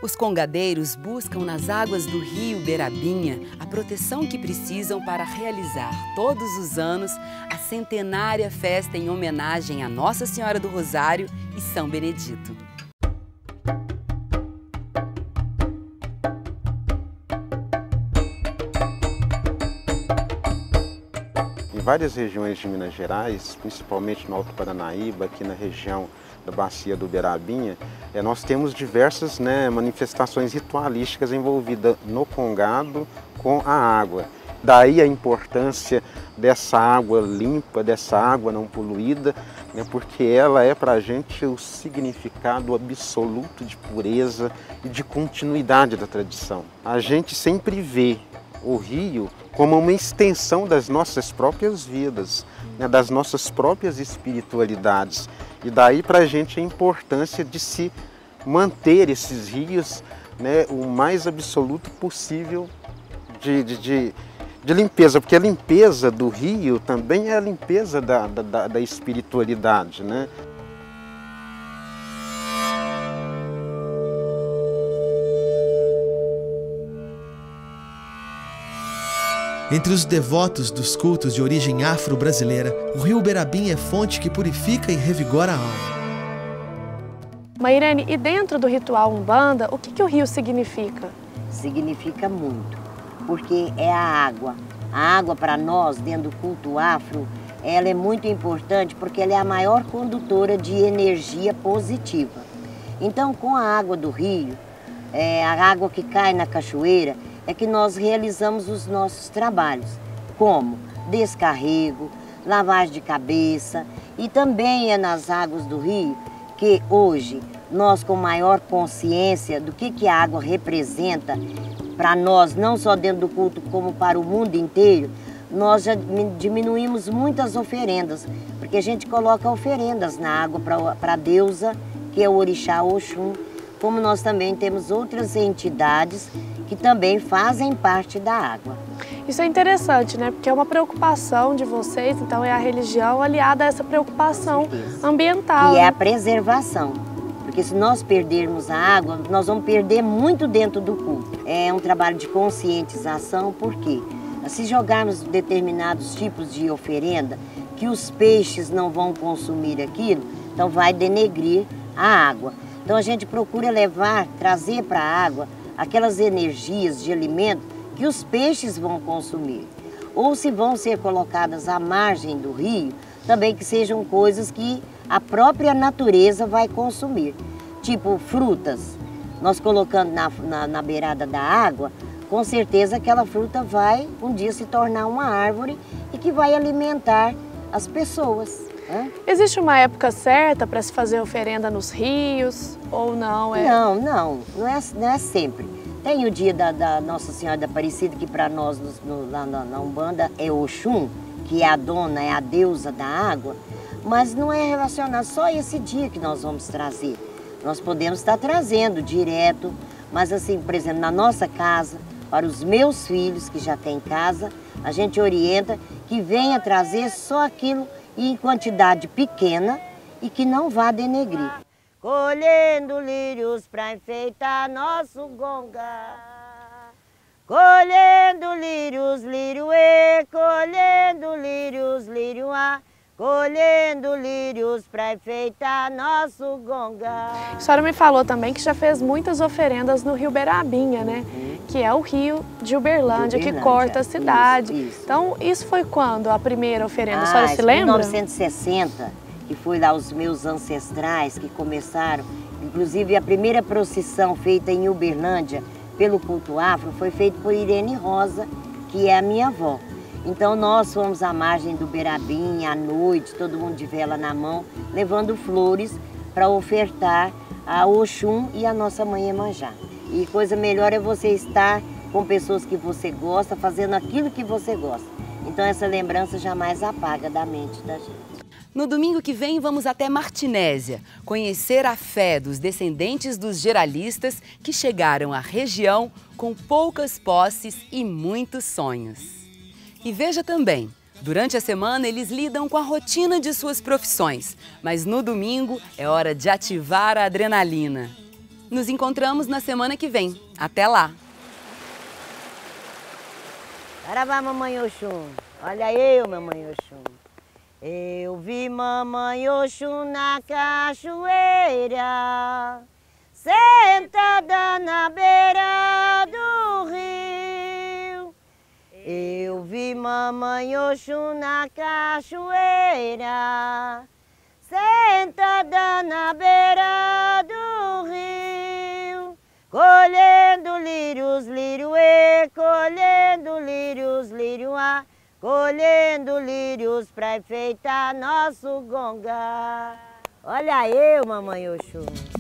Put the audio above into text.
Os congadeiros buscam nas águas do rio Berabinha a proteção que precisam para realizar todos os anos a centenária festa em homenagem a Nossa Senhora do Rosário e São Benedito. Em várias regiões de Minas Gerais, principalmente no Alto Paranaíba, aqui na região da Bacia do Berabinha, nós temos diversas manifestações ritualísticas envolvidas no congado com a água. Daí a importância dessa água limpa, dessa água não poluída, porque ela é para a gente o significado absoluto de pureza e de continuidade da tradição. A gente sempre vê o rio como uma extensão das nossas próprias vidas, das nossas próprias espiritualidades. E daí para a gente a importância de se manter esses rios o mais absoluto possível de limpeza, porque a limpeza do rio também é a limpeza da espiritualidade, Entre os devotos dos cultos de origem afro-brasileira, o rio Berabinha é fonte que purifica e revigora a alma. Mairene, e dentro do ritual Umbanda, o que o rio significa? Significa muito, porque é a água. A água para nós, dentro do culto afro, ela é muito importante porque ela é a maior condutora de energia positiva. Então, com a água do rio, a água que cai na cachoeira, é que nós realizamos os nossos trabalhos, como descarrego, lavagem de cabeça, e também é nas águas do rio que hoje nós, com maior consciência do que a água representa para nós, não só dentro do culto como para o mundo inteiro, nós já diminuímos muitas oferendas, porque a gente coloca oferendas na água para a deusa, que é o orixá Oxum, como nós também temos outras entidades que também fazem parte da água. Isso é interessante, Porque é uma preocupação de vocês, então é a religião aliada a essa preocupação ambiental. E é a preservação, porque se nós perdermos a água, nós vamos perder muito dentro do culto. É um trabalho de conscientização, porque se jogarmos determinados tipos de oferenda, que os peixes não vão consumir aquilo, então vai denegrir a água. Então a gente procura trazer para a água aquelas energias de alimento que os peixes vão consumir. Ou se vão ser colocadas à margem do rio, também que sejam coisas que a própria natureza vai consumir. Tipo frutas, nós colocando na beirada da água, com certeza aquela fruta vai um dia se tornar uma árvore e que vai alimentar as pessoas. Existe uma época certa para se fazer oferenda nos rios ou não? Não é sempre. Tem o dia da Nossa Senhora da Aparecida, que para nós lá na Umbanda é Oxum, que é a dona, é a deusa da água, mas não é relacionado só esse dia que nós vamos trazer. Nós podemos estar trazendo direto, mas assim, por exemplo, na nossa casa, para os meus filhos que já têm casa, a gente orienta que venha trazer só aquilo em quantidade pequena e que não vá denegrir. Colhendo lírios para enfeitar nosso gonga, colhendo lírios, lírio-ê, colhendo lírios, lírio-á, colhendo lírios para enfeitar nosso gonga. A senhora me falou também que já fez muitas oferendas no rio Berabinha, que é o rio de Uberlândia, que corta a cidade. Isso. Então, isso foi quando a primeira oferenda? A senhora se lembra? Em 1960, que foi lá os meus ancestrais que começaram, inclusive a primeira procissão feita em Uberlândia pelo culto afro foi feita por Irene Rosa, que é a minha avó. Então nós fomos à margem do Berabinha à noite, todo mundo de vela na mão, levando flores para ofertar a Oxum e a nossa mãe Iemanjá. E coisa melhor é você estar com pessoas que você gosta, fazendo aquilo que você gosta. Então essa lembrança jamais apaga da mente da gente. No domingo que vem, vamos até Martinésia, conhecer a fé dos descendentes dos geralistas que chegaram à região com poucas posses e muitos sonhos. E veja também, durante a semana eles lidam com a rotina de suas profissões, mas no domingo é hora de ativar a adrenalina. Nos encontramos na semana que vem. Até lá! Saravá, mamãe Oxum. Olha eu, mamãe Oxum. Eu vi mamãe Oxum na cachoeira, sentada na beira do rio. Eu vi mamãe Oxum na cachoeira, sentada na beira do rio, colhendo lírios, liruê, colhendo lírios, liruá, colhendo lírios pra enfeitar nosso gonga. Olha eu, mamãe Oxum.